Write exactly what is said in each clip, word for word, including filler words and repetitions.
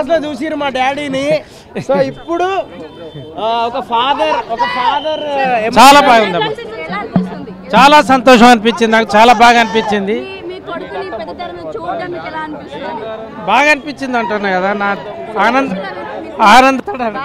చూసిరు మా డాడీని. సో ఇప్పుడు ఒక ఫాదర్ ఒక ఫాదర్ చాలా బాగుంది, చాలా సంతోషం అనిపించింది, నాకు చాలా బాగా అనిపించింది. బాగా అనిపించింది అంటున్నా కదా, నా ఆనంద్ ఆనంద్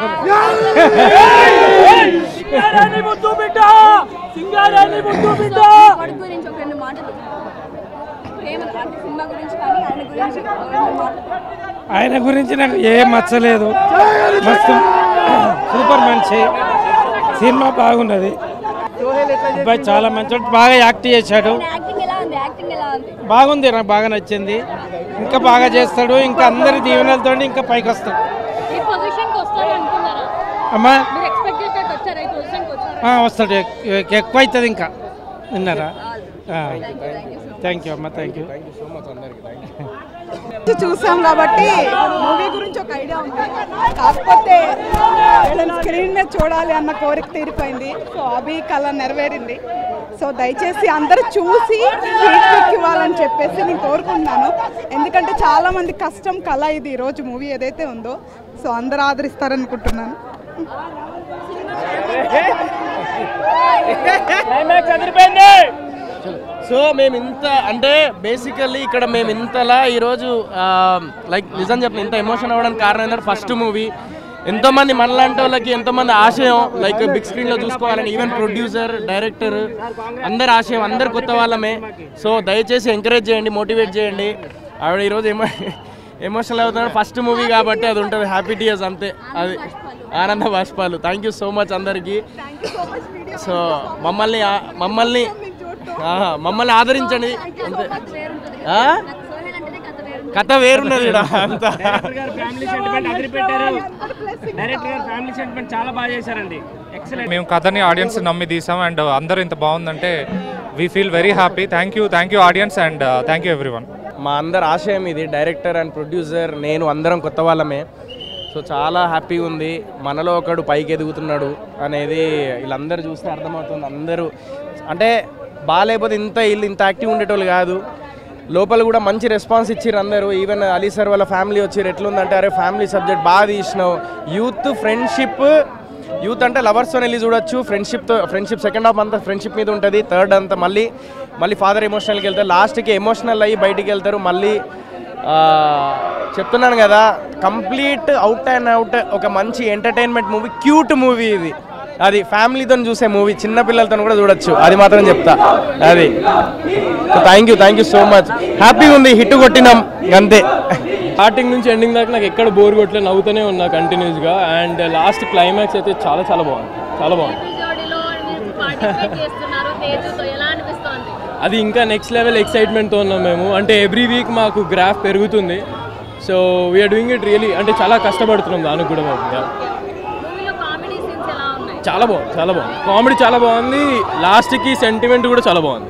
ఆయన గురించి నాకు ఏం నచ్చలేదు. మస్తు సూపర్ మనిషి, సినిమా బాగున్నది, అబ్బాయి చాలా మంచి, బాగా యాక్ట్ చేశాడు, బాగుంది, నాకు బాగా నచ్చింది. ఇంకా బాగా చేస్తాడు, ఇంకా అందరి దీవెనలతో ఇంకా పైకి వస్తాడు. అమ్మా వస్తాడు, ఎక్కువ అవుతుంది ఇంకా. విన్నారా? థ్యాంక్ యూ అమ్మా, థ్యాంక్ యూ. చూసాం కాబట్టి మూవీ గురించి ఒక ఐడియా ఉంది, కాకపోతే స్క్రీన్ మీద చూడాలి అన్న కోరిక తీరిపోయింది. సో అభి కళ నెరవేరింది. సో దయచేసి అందరూ చూసి ఫీడ్బ్యాక్ ఇవ్వాలని చెప్పేసి నేను కోరుకుంటున్నాను. ఎందుకంటే చాలా మంది కష్టం కళ ఇది, ఈరోజు మూవీ ఏదైతే ఉందో. సో అందరూ ఆదరిస్తారనుకుంటున్నాను. సో మేము ఇంత అంటే బేసికల్లీ ఇక్కడ మేము ఇంతలా ఈరోజు లైక్ నిజం చెప్పిన ఇంత ఎమోషన్ అవ్వడానికి కారణం ఏంటంటే ఫస్ట్ మూవీ ఎంతోమంది మనలాంటి వాళ్ళకి ఎంతోమంది ఆశయం లైక్ బిగ్ స్క్రీన్లో చూసుకోవాలని, ఈవెన్ ప్రొడ్యూసర్ డైరెక్టర్ అందరి ఆశయం, అందరు కొత్త వాళ్ళమే. సో దయచేసి ఎంకరేజ్ చేయండి, మోటివేట్ చేయండి. ఆవిడ ఈరోజు ఎమో ఎమోషనల్ అవుతున్నాడు, ఫస్ట్ మూవీ కాబట్టి అది ఉంటుంది, హ్యాపీ టీయర్స్ అంతే, అది ఆనంద బాష్పాలు. థ్యాంక్ యూ సో మచ్ అందరికీ. సో మమ్మల్ని మమ్మల్ని మమ్మల్ని ఆదరించండి అంతే. కథ వేరున్నది, చాలా బాగా చేశారండి. మేము కథని ఆడియన్స్ నమ్మి తీసాం అండ్ అందరూ ఇంత బాగుందంటే we feel very happy. Thank you thank you audience and thank you everyone. మా అందరు ఆశయం ఇది, డైరెక్టర్ అండ్ ప్రొడ్యూసర్ నేను అందరం కొత్త వాళ్ళమే. సో చాలా హ్యాపీగా ఉంది, మనలో ఒకడు పైకి ఎదుగుతున్నాడు అనేది వీళ్ళందరూ చూస్తే అర్థమవుతుంది. అందరూ అంటే బాగాలేకపోతే ఇంత వీళ్ళు ఇంత యాక్టివ్ ఉండేటోళ్ళు కాదు, లోపల కూడా మంచి రెస్పాన్స్ ఇచ్చారు అందరూ. ఈవెన్ అలీ సార్ వాళ్ళ ఫ్యామిలీ వచ్చారు, ఎట్లుందంటే అరే ఫ్యామిలీ సబ్జెక్ట్ బాగా తీసినావు, యూత్ ఫ్రెండ్షిప్, యూత్ అంటే లవర్స్తో వెళ్ళి చూడొచ్చు, ఫ్రెండ్షిప్తో ఫ్రెండ్షిప్ సెకండ్ హాఫ్ అంతా ఫ్రెండ్షిప్ మీద ఉంటుంది, థర్డ్ అంతా మళ్ళీ మళ్ళీ ఫాదర్ ఎమోషనల్కి వెళ్తారు, లాస్ట్కి ఎమోషనల్ అయ్యి బయటికి వెళ్తారు. మళ్ళీ చెప్తున్నాను కదా, కంప్లీట్ అవుట్ అండ్ అవుట్ ఒక మంచి ఎంటర్టైన్మెంట్ మూవీ, క్యూట్ మూవీ ఇది. అది ఫ్యామిలీతో చూసే మూవీ, చిన్న పిల్లలతో కూడా చూడొచ్చు, అది మాత్రం చెప్తా. అది thank you thank you so much, హ్యాపీగా ఉంది, హిట్ కొట్టినాం అంతే. స్టార్టింగ్ నుంచి ఎండింగ్ దాకా నాకు ఎక్కడ బోర్ కొట్టలే, నవ్వుతూనే ఉన్నా కంటిన్యూస్గా. అండ్ లాస్ట్ క్లైమాక్స్ అయితే చాలా చాలా బాగుంది, చాలా బాగుంది. అది ఇంకా నెక్స్ట్ లెవెల్ ఎక్సైట్మెంట్తో ఉన్నాం మేము. అంటే ఎవ్రీ వీక్ మాకు గ్రాఫ్ పెరుగుతుంది. So we're doing it really, అంటే చాలా కష్టపడుతున్నాం దానికి కూడా మేము. చాలా బాగుంది, చాలా బాగుంది, కామెడీ చాలా బాగుంది, లాస్ట్కి సెంటిమెంట్ కూడా చాలా బాగుంది.